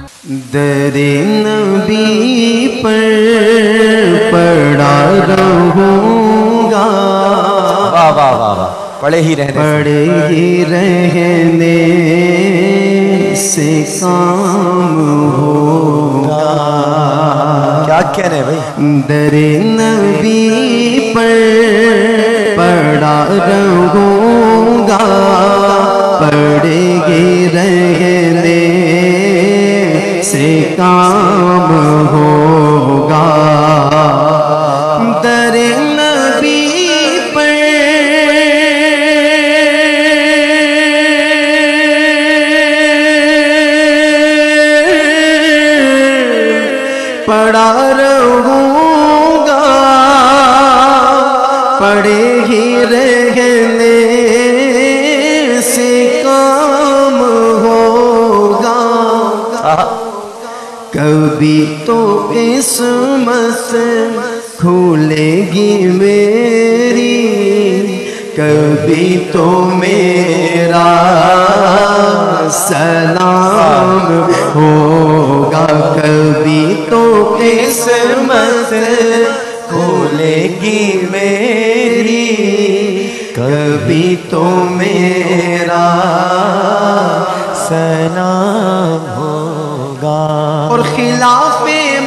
در نبی پر پڑا رہوں گا، واہ واہ واہ واہ، پڑے ہی رہنے سے کام ہوگا۔ کیا کہنے بھائی؟ در نبی پر پڑا رہوں گا، پڑے ہی رہنے سے کام ہوگا۔ در نبی پر پڑا رہوں گا، پڑے ہی رہنے سے کام ہوگا۔ کبھی تو قسمت کھولے گی میری، کبھی تو میرا سلام ہوگا، کبھی تو قسمت کھولے گی میری، کبھی تو میرا سلام ہوگا۔ اور خلاف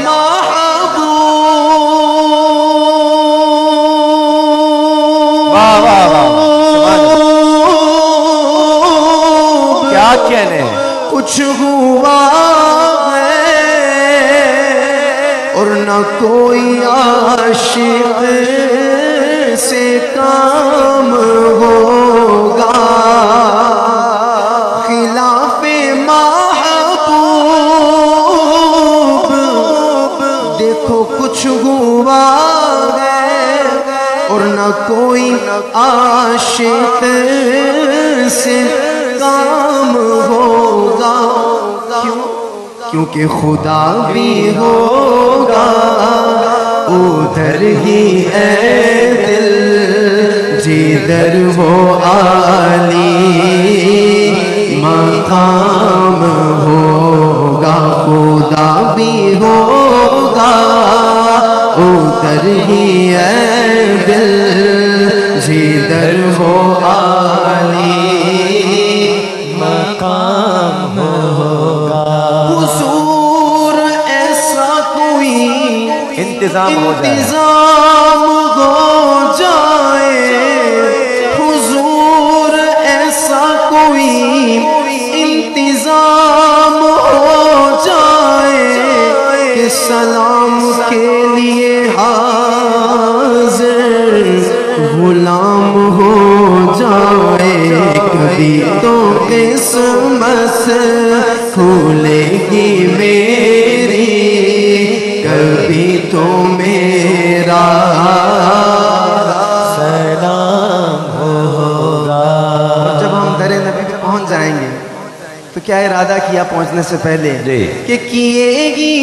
محبوب کیا کہنے کچھ ہوا ہے، اور نہ کوئی عاشق سے کام ہوگا۔ خلاف محبوب دیکھو کچھ ہوا ہے، اور نہ کوئی عاشق سے کام ہوگا۔ کیونکہ خدا بھی ہوگا ادھر ہی ہے دل جدھر وہ عالی مقام ہوگا۔ خدا بھی ہوگا ادھر ہی ہے دل جدھر وہ عالی مقام ہوگا۔ حضور ایسا کوئی انتظام ہو جائے، انتظام ہو جائے، حضور ایسا کوئی انتظام ہو جائے کہ سلام کے لیے حاضر غلام ہو جائے۔ کبھی تو قسمت کھولے گی میری، کبھی تو میرا سلام ہوگا۔ جب ہم در نبی پہ پہنچ جائیں گے تو کیا ارادہ کیا پہنچنے سے پہلے کہ کیے گی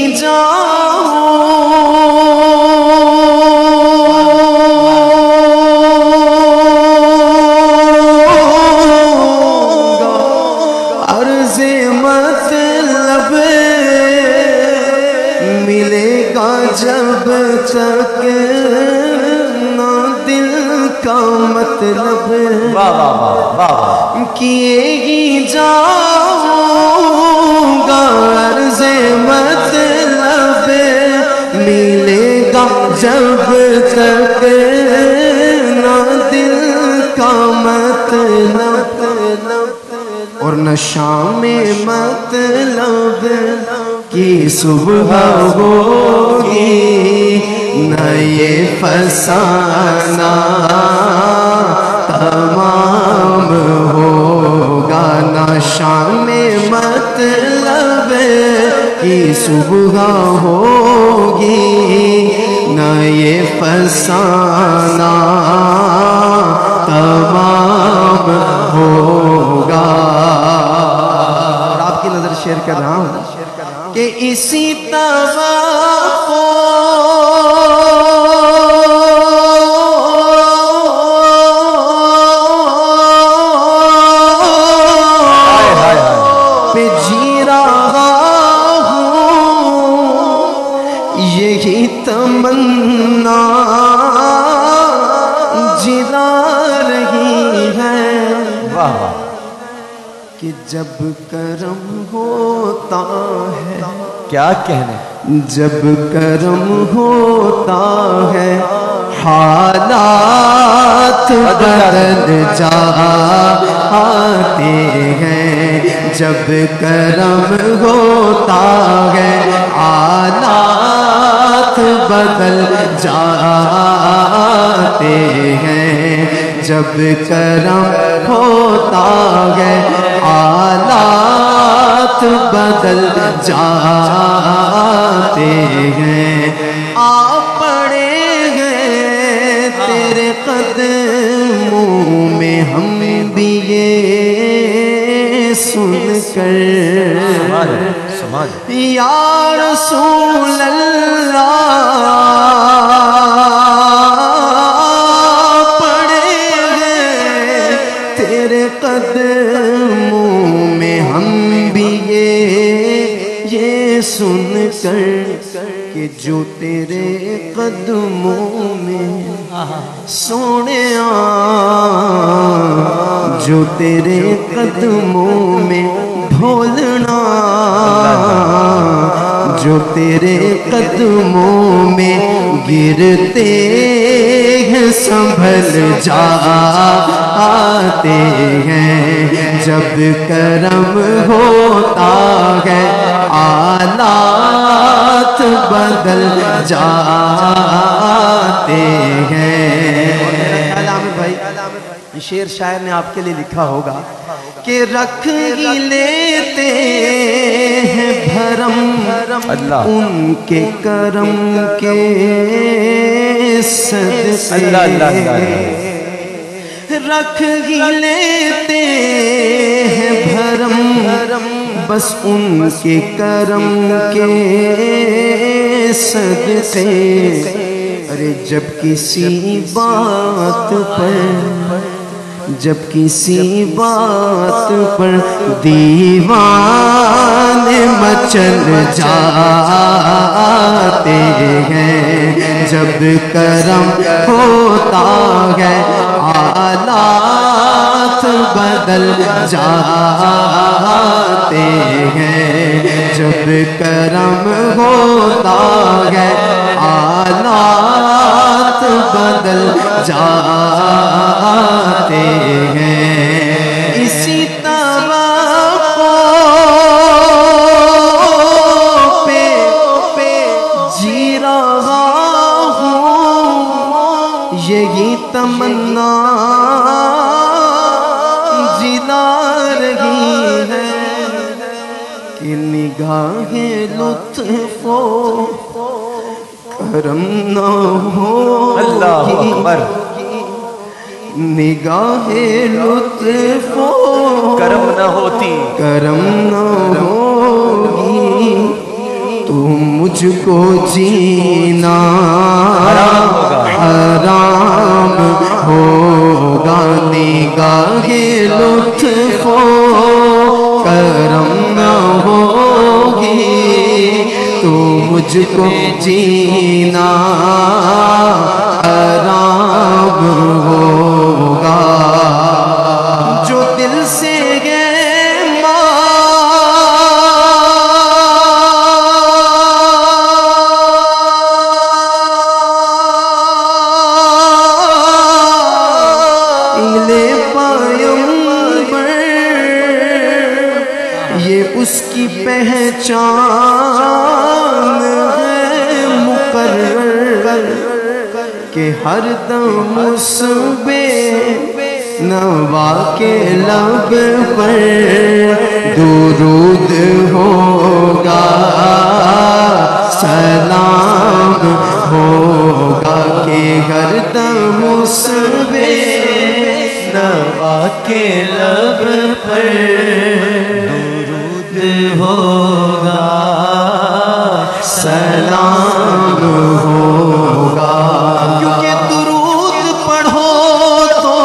عرض مطلب ملے گا جب تک نہ دل کا مطلب کیے ہی جاؤں گا۔ عرض مطلب ملے گا جب تک نہ دل کا مطلب، اور نہ شام مطلب کی صبح ہوگی، نہ یہ فسانہ تمام ہوگا۔ نہ شام مطلب کی صبح ہوگی، نہ یہ فسانہ تمام ہوگا۔ اور آپ کی نظر شیئر کر رہا ہوں کہ اسی پہ جی رہا تمنا جلا رہی ہے کہ جب کرم ہوتا ہے، کیا کہنے، جب کرم ہوتا ہے حالات بدل جاتے ہیں، جب کرم ہوتا ہے حالات بدل جاتے ہیں، جب کرم ہوتا ہے حالات بدل جاتے ہیں۔ آپ پڑے ہیں تیرے قدموں میں ہم بھی یہ سن کر، یا رسول اللہ پڑے ہیں تیرے قدموں میں ہم بھی یہ سن کر کہ جو تیرے قدموں میں سونیا، جو تیرے قدموں میں بھولنا، جو تیرے قدموں میں گرتے ہیں سنبھل جاتے ہیں، جب کرم ہوتا ہے حالات بدل جاتے ہیں۔ علامہ بھائی یہ شعر شاعر نے آپ کے لیے لکھا ہوگا کہ رکھ ہی لیتے ہیں بھرم ان کے کرم کے صدقے، رکھ ہی لیتے ہیں بھرم بس ان کے کرم کے صدقے۔ ارے جب کسی بات پر، جب کسی بات پر دیوانے مچل جاتے ہیں، جب کرم ہوتا ہے حالات بدل جاتے ہیں، جب کرم ہوتا ہے حالات بدل جاتے ہیں۔ اسی توقع پہ جی رہا ہوں، یہی تمنا جلا رہی ہے کہ نگاہ لطف و کرم نہ ہو، اللہ اکبر، نگاہ لطف و کرم نہ ہوتی، کرم نہ ہوگی تو مجھ کو جینا حرام ہوگا، نگاہ لطف و کرم نہ ہوگی تو مجھ کو جینا حرام ہوگا، جو دل سے یہ اس کی پہچان ہے مقرر کہ ہر دم اس بے نوا کے لب پر درود ہوگا، سلام ہوگا کہ ہر دم اس بے نوا کے لب پر درود ہوگا، سلام ہوگا، کیونکہ درود پڑھو تو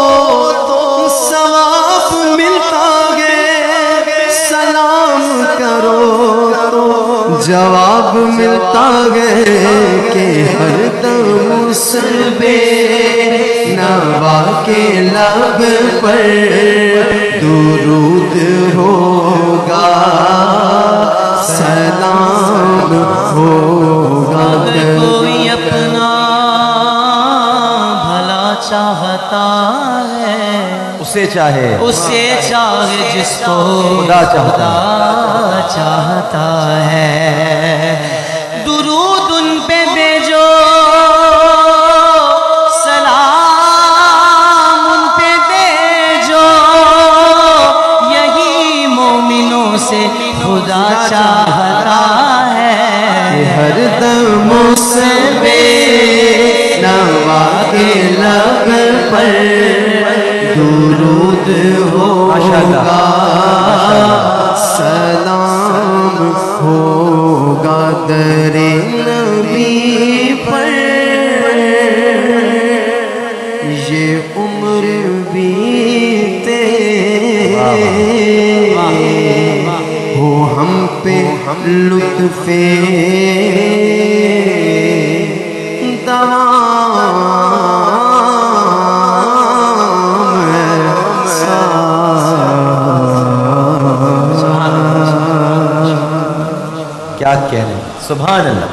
ثواب ملتا ہے، سلام کرو جواب ملتا ہے کہ ہر دم اس بے نوا کے لب پر درود ہوگا، سلام ہوگا۔ اگر کوئی اپنا بھلا چاہتا ہے، اسے چاہے جس کو خدا چاہتا ہے، درود ان پہ بھیجو، سلام ان پہ بھیجو، یہی مومنوں سے خدا چاہتا ہے۔ ہر دم اس بے نوا کے لب پر درود ہوگا، سلام ہوگا در نبی پر۔ یہ عمر بیتے ہو ہم پہ لطف کیا کہنے، سبحان اللہ۔